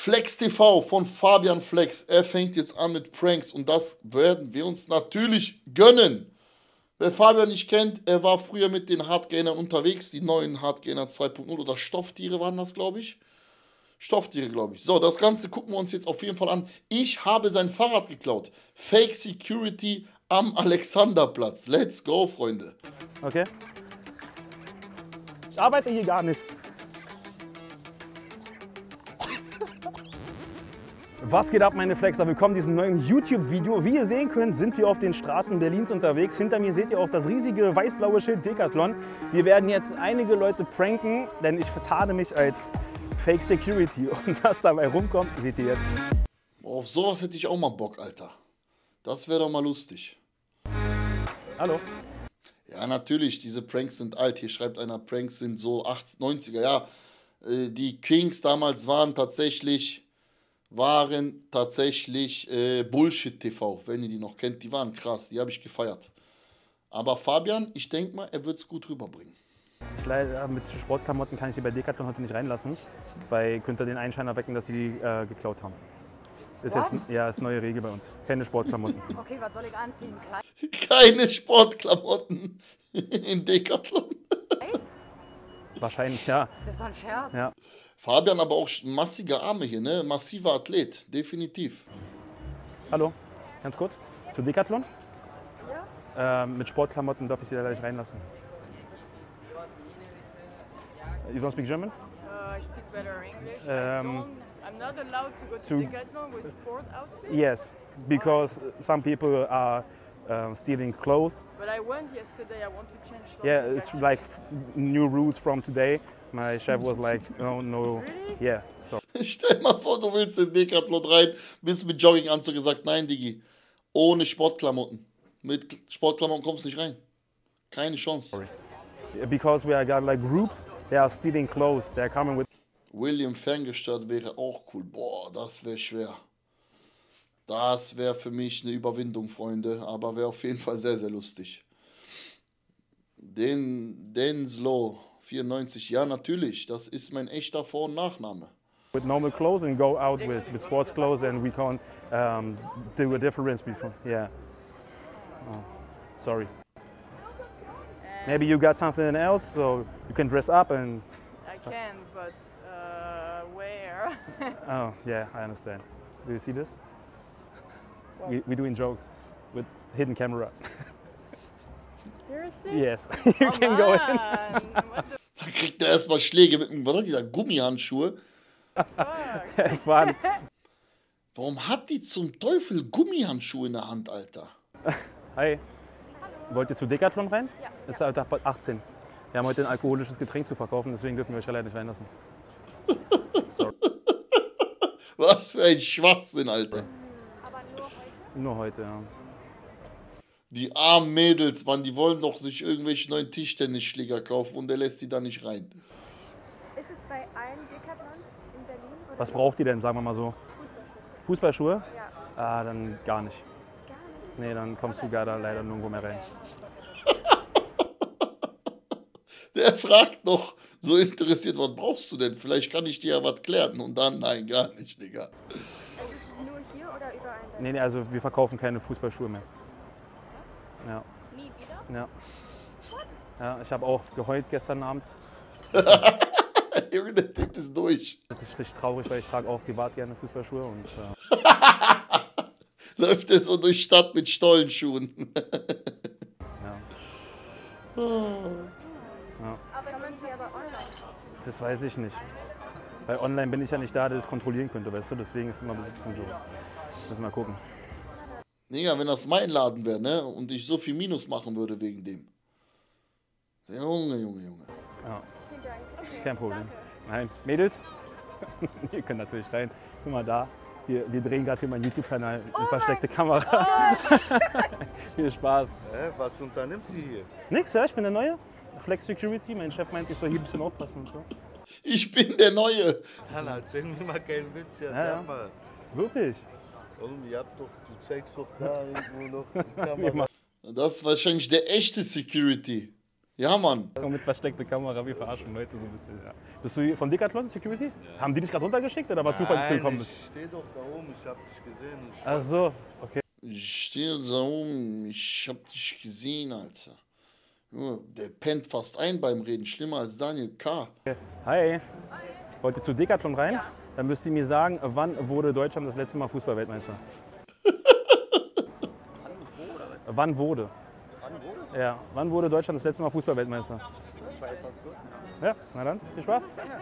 Flex TV von Fabian Flex. Er fängt jetzt an mit Pranks und das werden wir uns natürlich gönnen. Wer Fabian nicht kennt, er war früher mit den Hardgainern unterwegs, die neuen Hardgainer 2.0 oder Stofftiere waren das, glaube ich. Stofftiere, glaube ich. So, das Ganze gucken wir uns jetzt auf jeden Fall an. Ich habe sein Fahrrad geklaut. Fake Security am Alexanderplatz. Let's go, Freunde. Okay. Ich arbeite hier gar nicht. Was geht ab, meine Flexer? Willkommen in diesem neuen YouTube-Video. Wie ihr sehen könnt, sind wir auf den Straßen Berlins unterwegs. Hinter mir seht ihr auch das riesige weiß-blaue Schild Decathlon. Wir werden jetzt einige Leute pranken, denn ich vertane mich als Fake Security. Und was dabei rumkommt, seht ihr jetzt. Auf sowas hätte ich auch mal Bock, Alter. Das wäre doch mal lustig. Hallo. Ja, natürlich, diese Pranks sind alt. Hier schreibt einer, Pranks sind so 80er, 90er. Ja, die Kings damals waren tatsächlich Bullshit TV, wenn ihr die noch kennt. Die waren krass, die habe ich gefeiert. Aber Fabian, ich denke mal, er wird es gut rüberbringen. Leider mit Sportklamotten kann ich sie bei Decathlon heute nicht reinlassen, weil könnte den Einschein erwecken, dass sie geklaut haben. Ist jetzt ist neue Regel bei uns. Keine Sportklamotten. Okay, was soll ich anziehen? Keine Sportklamotten in Decathlon. Wahrscheinlich, ja. Das ist doch ein Scherz. Ja. Fabian aber auch massige Arme hier, ne? Massiver Athlet, definitiv. Hallo, ganz kurz. Zu Decathlon? Ja? Mit Sportklamotten darf ich sie leider nicht reinlassen. You don't speak German? I speak better English. I'm not allowed to go to to- Decathlon with sport outfits. Yes, because some people are stealing clothes. But I went yesterday. I want to change something. Yeah, it's like new rules from today. My chef was like, no. Really? Yeah, so. Stell mal vor, du willst in Decathlon rein, bist mit Jogginganzug gesagt, nein, Digi, ohne Sportklamotten. Mit Sportklamotten kommst du nicht rein. Keine Chance. Sorry. Because we got like groups, they are stealing clothes. They're coming with. William ferngesteuert wäre auch cool. Boah, das wäre schwer. Das wäre für mich eine Überwindung, Freunde. Aber wäre auf jeden Fall sehr, sehr lustig. Denslow, 94. Ja, natürlich. Das ist mein echter Vor- und Nachname. With normal clothes and go out with sports clothes, and we can't do a difference between. Yeah. Oh, sorry. Maybe you got something else, so you can dress up and. I can, but where? Oh, yeah, I understand. Do you see this? We doing jokes with hidden camera. Seriously? Yes, you can go in. What the Da kriegt er erstmal Schläge mit was hat die da? Gummihandschuhe. fuck? Fun. Warum hat die zum Teufel Gummihandschuhe in der Hand, Alter? Hi. Wollt ihr zu Decathlon rein? Ja. Ist halt ab 18. Wir haben heute ein alkoholisches Getränk zu verkaufen, deswegen dürfen wir euch leider nicht reinlassen. Sorry. Was für ein Schwachsinn, Alter. Aber nur heute? Nur heute, ja. Die armen Mädels, Mann, die wollen doch sich irgendwelche neuen Tischtennisschläger kaufen und der lässt die da nicht rein. Ist es bei allen Decathlons in Berlin? Oder Was braucht ihr denn, sagen wir mal so? Fußballschuhe? Fußballschuhe? Ja. Ah, dann gar nicht. Gar nicht. Nee, dann kommst du gar da leider nirgendwo mehr rein. Der fragt noch, so interessiert, was brauchst du denn? Vielleicht kann ich dir ja was klären. Und dann, nein, gar nicht, Digga. Also ist es nur hier oder überall in Berlin? Nee, also wir verkaufen keine Fußballschuhe mehr. Ja, Nie wieder? ja. Ja, ich habe auch geheult gestern Abend. Junge, der Typ ist durch. Das ist richtig traurig, weil ich trage auch privat gerne Fußballschuhe und Läuft er so durch die Stadt mit Stollenschuhen. ja, Aber kann man sie aber online kaufen? das weiß ich nicht. Weil online bin ich ja nicht da, der das kontrollieren könnte, weißt du? Deswegen ist es immer ein bisschen so. Müssen wir mal gucken. Digga, wenn das mein Laden wäre, ne? Und ich so viel Minus machen würde wegen dem. Junge. Ja, Vielen Dank. Okay, kein Problem. danke. Nein, Mädels, ihr könnt natürlich rein. Guck mal da. Wir drehen gerade für meinen YouTube-Kanal eine versteckte Kamera. Viel Spaß. Was unternimmt die hier? Nix, ja, ich bin der Neue. Flex Security. Mein Chef meint, ich soll hier ein bisschen aufpassen und so. Ich bin der Neue. Hanna, erzähl mir mal keinen Witz, ja, Ja, ja. sag mal. Wirklich? Warum, ihr habt doch, du zeigst doch da irgendwo noch die Wir Kamera. Das ist wahrscheinlich der echte Security. Ja, Mann. Mit versteckter Kamera, wir verarschen Leute so ein bisschen. Ja. Bist du von Decathlon Security? Haben die dich gerade runtergeschickt oder war Zufall, dass du gekommen bist? Ich stehe doch da oben, ich hab dich gesehen. Ach so, okay. Ich stehe da oben, ich hab dich gesehen, Alter. Junge, der pennt fast ein beim Reden, schlimmer als Daniel K. Hi. Wollt ihr zu Decathlon rein? Dann müsst ihr mir sagen, wann wurde Deutschland das letzte Mal Fußballweltmeister? Wann wurde? Ja, wann wurde Deutschland das letzte Mal Fußballweltmeister? 2014. Ja, na dann, viel Spaß.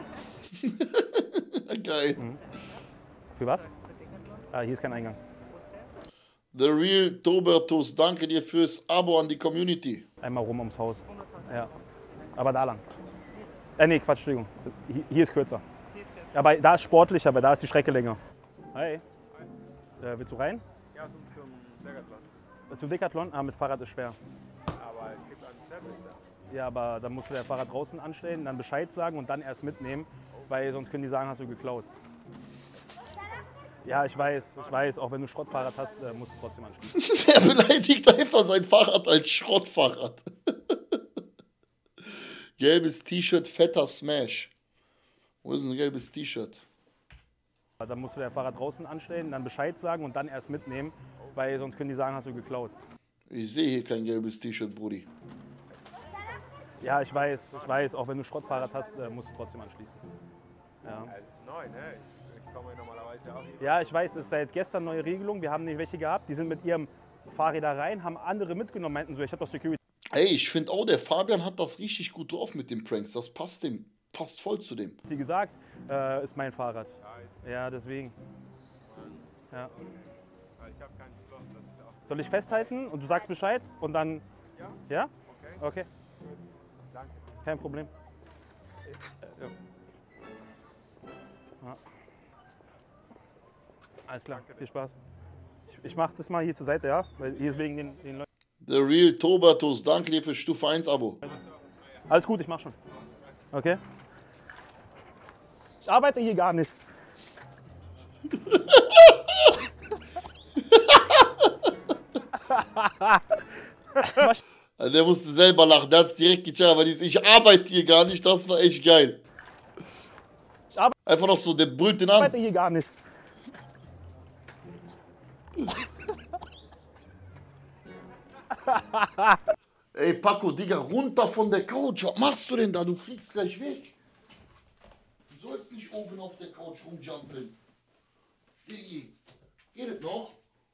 Geil. Für was? Ah, hier ist kein Eingang. The Real Tobertus, danke dir fürs Abo an die Community. Einmal rum ums Haus. Ja, aber da lang. Nee, Quatsch, Entschuldigung. Hier ist kürzer. Aber da ist sportlicher, weil da ist die Strecke länger. Hi. Willst du rein? Ja, zum Decathlon. Zum Decathlon? Ah, mit Fahrrad ist schwer. Aber es gibt einen Service da. Ja, aber dann musst du das Fahrrad draußen anstellen, dann Bescheid sagen und dann erst mitnehmen, weil sonst können die sagen, hast du geklaut. Ja, ich weiß, auch wenn du Schrottfahrrad hast, musst du trotzdem anschließen. Der beleidigt einfach sein Fahrrad als Schrottfahrrad. Gelbes T-Shirt, fetter Smash. Wo ist ein gelbes T-Shirt? Dann musst du das Fahrrad draußen anstellen, dann Bescheid sagen und dann erst mitnehmen, weil sonst können die sagen, hast du geklaut. Ich sehe hier kein gelbes T-Shirt, Brudi. Ja, ich weiß, auch wenn du Schrottfahrrad hast, musst du trotzdem anschließen. Ja. Das ist neu, ne? Ich komme normalerweise auch hier. Ja, ich weiß, es ist seit gestern neue Regelung. Wir haben nicht welche gehabt, die sind mit ihrem Fahrräder rein, haben andere mitgenommen, meinten so, ich habe doch Security. Ey, ich finde auch, der Fabian hat das richtig gut drauf mit den Pranks. Das passt dem, passt voll zu dem. Wie gesagt, ist mein Fahrrad. Ja, deswegen. Ja. Ich habe keinen Schloss, das ist auch. Soll ich festhalten und du sagst Bescheid und dann. Ja? Ja? Okay. Okay, Danke. kein Problem. Ja. Ja. Alles klar, viel Spaß. Ich mach das mal hier zur Seite, ja? Weil hier ist wegen den Leuten. The Real Tobertus, danke dir für Stufe 1 Abo. Alles gut, ich mach schon. Okay? Ich arbeite hier gar nicht. Der musste selber lachen, der hat es direkt gecheckt, aber dieses Ich arbeite hier gar nicht, das war echt geil. Einfach noch so, der brüllt den Ich an. arbeite hier gar nicht. Ey, Paco, Digga, runter von der Couch. Was machst du denn da? Du fliegst gleich weg. Du sollst nicht oben auf der Couch rumjumpen. Digi, geht das noch?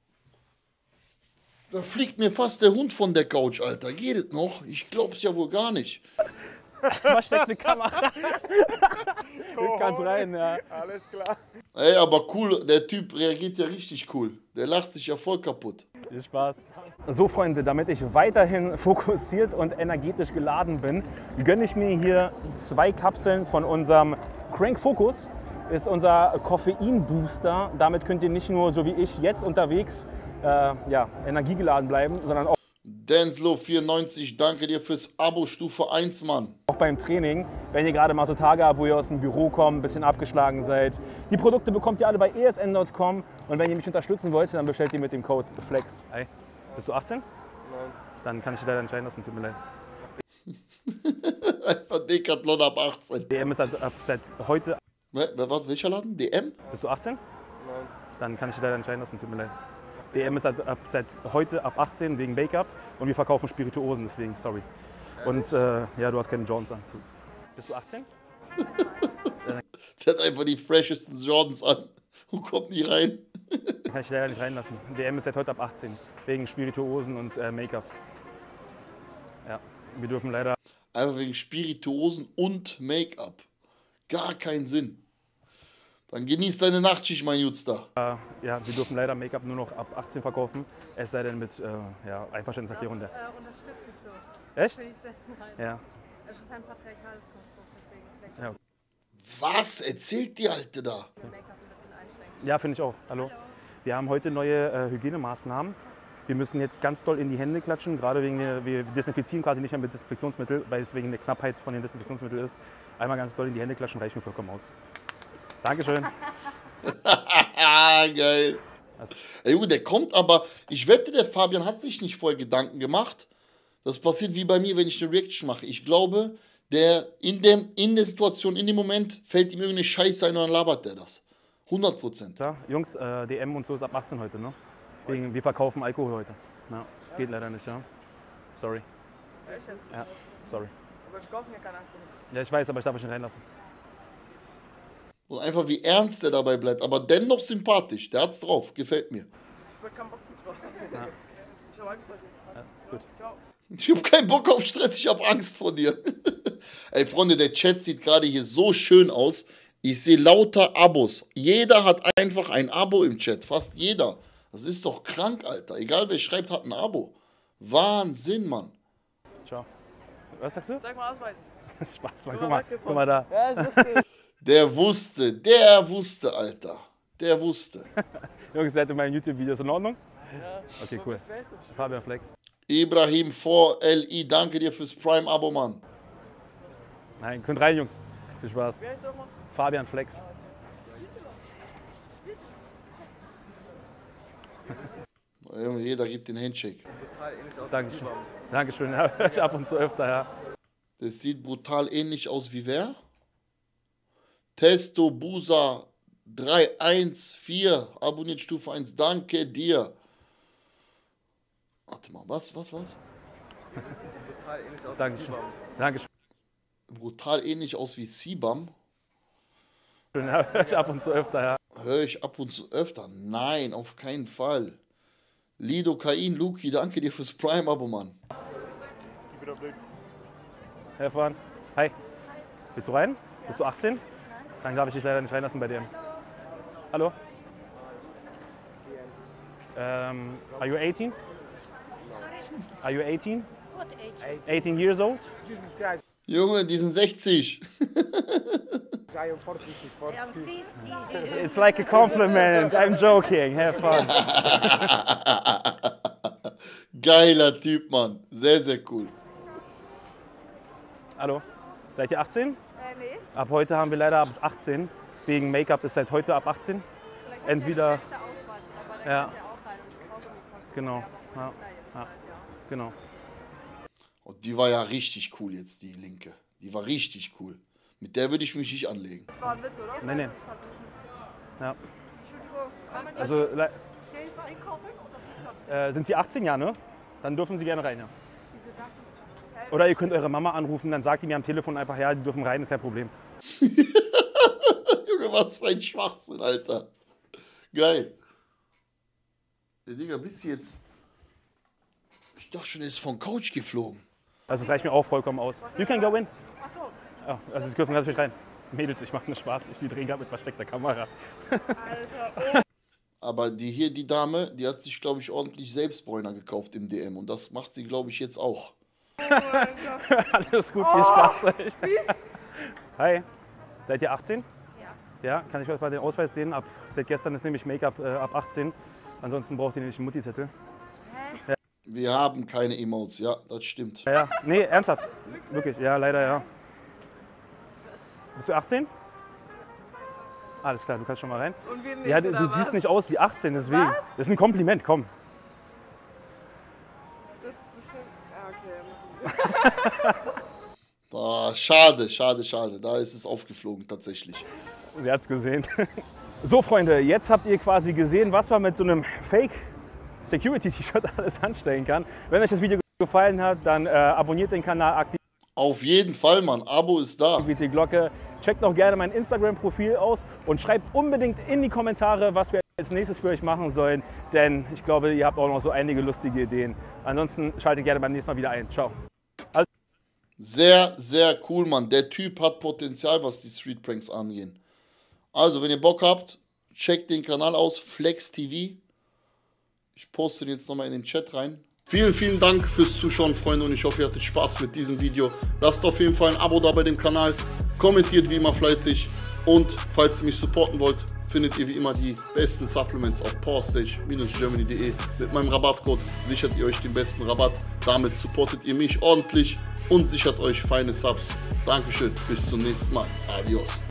Da fliegt mir fast der Hund von der Couch, Alter. Geht das noch? Ich glaub's ja wohl gar nicht. Versteckt eine Kamera. Du kannst rein, ja. Alles klar. Ey, aber cool, der Typ reagiert ja richtig cool. Der lacht sich ja voll kaputt. Viel Spaß. So Freunde, damit ich weiterhin fokussiert und energetisch geladen bin, gönne ich mir hier 2 Kapseln von unserem Crank Focus. Ist unser Koffein-Booster. Damit könnt ihr nicht nur, so wie ich, jetzt unterwegs energiegeladen bleiben, sondern Denslow94, danke dir fürs Abo Stufe 1, Mann. auch beim Training, wenn ihr gerade mal so Tage habt, wo ihr aus dem Büro kommt, ein bisschen abgeschlagen seid. Die Produkte bekommt ihr alle bei esn.com und wenn ihr mich unterstützen wollt, dann bestellt ihr mit dem Code FLEX. Hey, bist du 18? Nein. Dann kann ich dich leider entscheiden lassen, tut mir leid. Einfach Decathlon ab 18. DM ist seit heute. Was, welcher Laden? DM? Bist du 18? Nein. Dann kann ich dich leider entscheiden lassen, tut mir leid. DM ist seit heute ab 18 wegen Make-up und wir verkaufen Spirituosen, deswegen, sorry. Und ja, du hast keine Jordans an. Bist du 18? Der hat einfach die freshesten Jordans an und kommt nie rein. Kann ich leider nicht reinlassen. DM ist seit heute ab 18 wegen Spirituosen und Make-up. Ja, wir dürfen leider. Einfach wegen Spirituosen und Make-up. Gar keinen Sinn. Dann genieß deine Nachtschicht, mein Jutster. Ja, wir dürfen leider Make-up nur noch ab 18 verkaufen. Es sei denn mit Einverständniserklärung. Das unterstütze ich so. Echt? Finde ich sehr, nein. Ja. Es ist ein patriarchales Konstrukt, deswegen vielleicht Ja. Was erzählt die Alte da? Make-up ein bisschen einschränken. Ja, finde ich auch. Hallo. Wir haben heute neue Hygienemaßnahmen. Wir müssen jetzt ganz doll in die Hände klatschen, gerade wegen wir desinfizieren quasi nicht mehr mit Desinfektionsmittel, weil es wegen der Knappheit von den Desinfektionsmitteln ist. Einmal ganz doll in die Hände klatschen, reicht mir vollkommen aus. Dankeschön. Geil. Ey, Junge, der kommt aber, ich wette, der Fabian hat sich nicht voll Gedanken gemacht, Das passiert wie bei mir, wenn ich eine Reaction mache. Ich glaube, der in der Situation, in dem Moment, fällt ihm irgendeine Scheiße ein und dann labert der das. 100%. Ja, Jungs, DM und so ist ab 18 heute, ne? Wegen, wir verkaufen Alkohol heute. Ja, das geht leider nicht, ja. Sorry. Echt jetzt? Ja, sorry. Aber wir kaufen ja keinen Alkohol. Ja, ich weiß, aber ich darf euch nicht reinlassen. Und einfach wie ernst der dabei bleibt, aber dennoch sympathisch. Der hat's drauf, gefällt mir. Ich will keinen Bock zu Spaß. Ja. Ich hab Angst vor dir. Ja, gut. Ciao. Ich habe keinen Bock auf Stress, ich habe Angst vor dir. Ey, Freunde, der Chat sieht gerade hier so schön aus. Ich sehe lauter Abos. Jeder hat einfach ein Abo im Chat, fast jeder. Das ist doch krank, Alter. Egal wer schreibt, hat ein Abo. Wahnsinn, Mann. Ciao. Was sagst du? Sag mal Ausweis. Spaß, Mann. Guck mal da. Ja, ich wusste. Der wusste, Alter. Der wusste. Jungs, seid ihr in meinen YouTube-Videos in Ordnung? Ja. Okay, cool. Fabian Flex. Ibrahim 4LI, danke dir fürs Prime-Abo, Mann. Nein, könnt rein, Jungs. Viel Spaß. Wie heißt du nochmal? Fabian Flex. Jeder gibt den Handshake. Dankeschön. Dankeschön. Ja, ich ab und zu öfter, ja. Das sieht brutal ähnlich aus wie wer? Testo Busa 314, abonniert Stufe 1, danke dir. Warte mal, was? Dankeschön. Dankeschön. Brutal ähnlich aus wie Sibam. Ja, ich ab und zu öfter, ja. Höre ich ab und zu öfter? Nein, auf keinen Fall. Lido Kain, Luki, danke dir fürs Prime-Abo, Mann. Herr Vorn. Hi. Willst du rein? Bist du 18? Dann darf ich dich leider nicht reinlassen bei DM. Hallo? Are you 18? Are you 18? 18 years old? Jesus Christ, Junge, die sind 60. I am 40, she's 40. It's like a compliment. I'm joking. Have fun. Geiler Typ, Mann. Sehr, sehr cool. Hallo? Seid ihr 18? Nee. Ab heute haben wir leider ab 18. Wegen Make-up ist seit heute ab 18. Entweder. Ja. Genau. Ja. Ja. Genau. Und die war ja richtig cool jetzt, die Linke. Die war richtig cool. Mit der würde ich mich nicht anlegen. Das war ein Witz, oder? Nee, nee. Ja. So, Also, Käse einkaufen? sind Sie 18 Jahre, ne? Dann dürfen Sie gerne rein, ja. Oder ihr könnt eure Mama anrufen, dann sagt die mir am Telefon einfach, ja, die dürfen rein, ist kein Problem. Junge, was für ein Schwachsinn, Alter. Geil. Der Digga, bist du jetzt... Ich dachte schon, er ist vom Couch geflogen. Also das reicht mir auch vollkommen aus. You can go in. Achso. Ja, also Sie dürfen natürlich rein. Mädels, ich mache nur Spaß, ich drehe gerade mit versteckter Kamera. Alter. Aber die Dame, die hat sich, glaube ich, ordentlich Selbstbräuner gekauft im DM. Und das macht sie, glaube ich, jetzt auch. Alles gut, viel Spaß euch. Hi, seid ihr 18? Ja. Ja, kann ich euch mal den Ausweis sehen? Seit gestern ist nämlich Make-up ab 18. Ansonsten braucht ihr nämlich einen Mutti-Zettel. Wir haben keine Emotes, ja, das stimmt. Ja, nee, ernsthaft. Wirklich, ja, leider ja. Bist du 18? Alles klar, du kannst schon mal rein. Und wir nicht, Ja, oder du was? siehst nicht aus wie 18, deswegen. Was? Das ist ein Kompliment, komm. Das ist bestimmt... Ja, okay. Schade. Da ist es aufgeflogen, tatsächlich. Wer hat's gesehen? So, Freunde, jetzt habt ihr quasi gesehen, was man mit so einem Fake-Security-T-Shirt alles anstellen kann. Wenn euch das Video gefallen hat, dann abonniert den Kanal, aktiviert Auf jeden Fall, Mann. Abo ist da. die Glocke. Checkt auch gerne mein Instagram-Profil aus und schreibt unbedingt in die Kommentare, was wir als nächstes für euch machen sollen. Denn ich glaube, ihr habt auch noch so einige lustige Ideen. Ansonsten schaltet gerne beim nächsten Mal wieder ein. Ciao. Sehr, sehr cool, Mann. Der Typ hat Potenzial, was die Street Pranks angehen. Also, wenn ihr Bock habt, checkt den Kanal aus, Flex TV. Ich poste den jetzt nochmal in den Chat rein. Vielen, vielen Dank fürs Zuschauen, Freunde, und ich hoffe, ihr hattet Spaß mit diesem Video. Lasst auf jeden Fall ein Abo da bei dem Kanal, kommentiert wie immer fleißig und falls ihr mich supporten wollt, findet ihr wie immer die besten Supplements auf powerstage-germany.de. Mit meinem Rabattcode sichert ihr euch den besten Rabatt. Damit supportet ihr mich ordentlich und sichert euch feine Subs. Dankeschön, bis zum nächsten Mal. Adios.